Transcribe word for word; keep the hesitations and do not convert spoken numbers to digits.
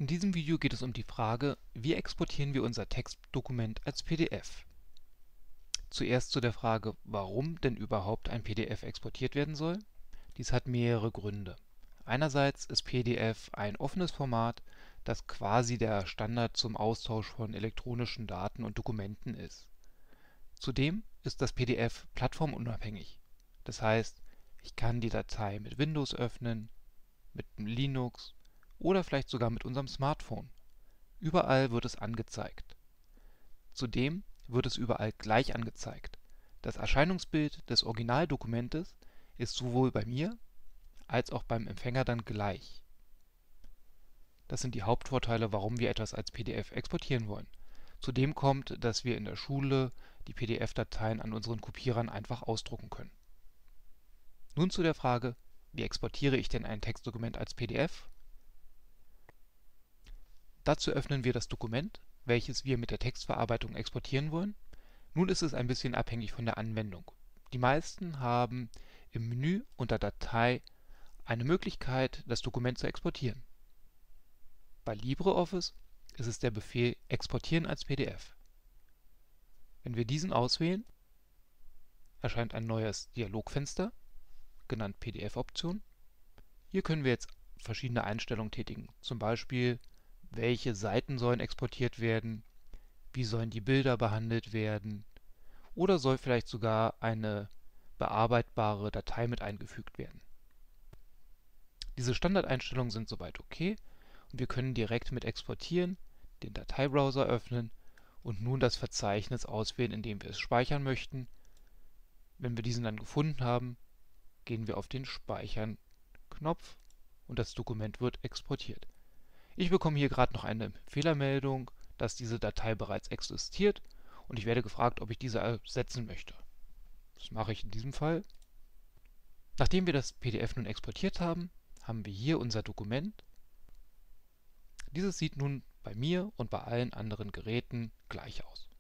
In diesem Video geht es um die Frage, wie exportieren wir unser Textdokument als P D F? Zuerst zu der Frage, warum denn überhaupt ein P D F exportiert werden soll. Dies hat mehrere Gründe. Einerseits ist P D F ein offenes Format, das quasi der Standard zum Austausch von elektronischen Daten und Dokumenten ist. Zudem ist das P D F plattformunabhängig. Das heißt, ich kann die Datei mit Windows öffnen, mit Linux oder vielleicht sogar mit unserem Smartphone. Überall wird es angezeigt. Zudem wird es überall gleich angezeigt. Das Erscheinungsbild des Originaldokumentes ist sowohl bei mir als auch beim Empfänger dann gleich. Das sind die Hauptvorteile, warum wir etwas als P D F exportieren wollen. Zudem kommt, dass wir in der Schule die P D F-Dateien an unseren Kopierern einfach ausdrucken können. Nun zu der Frage, wie exportiere ich denn ein Textdokument als P D F? Dazu öffnen wir das Dokument, welches wir mit der Textverarbeitung exportieren wollen. Nun ist es ein bisschen abhängig von der Anwendung. Die meisten haben im Menü unter Datei eine Möglichkeit, das Dokument zu exportieren. Bei LibreOffice ist es der Befehl Exportieren als P D F. Wenn wir diesen auswählen, erscheint ein neues Dialogfenster, genannt P D F-Option. Hier können wir jetzt verschiedene Einstellungen tätigen, zum Beispiel welche Seiten sollen exportiert werden, wie sollen die Bilder behandelt werden oder soll vielleicht sogar eine bearbeitbare Datei mit eingefügt werden. Diese Standardeinstellungen sind soweit okay und wir können direkt mit Exportieren den Dateibrowser öffnen und nun das Verzeichnis auswählen, in dem wir es speichern möchten. Wenn wir diesen dann gefunden haben, gehen wir auf den Speichern-Knopf und das Dokument wird exportiert. Ich bekomme hier gerade noch eine Fehlermeldung, dass diese Datei bereits existiert und ich werde gefragt, ob ich diese ersetzen möchte. Das mache ich in diesem Fall. Nachdem wir das P D F nun exportiert haben, haben wir hier unser Dokument. Dieses sieht nun bei mir und bei allen anderen Geräten gleich aus.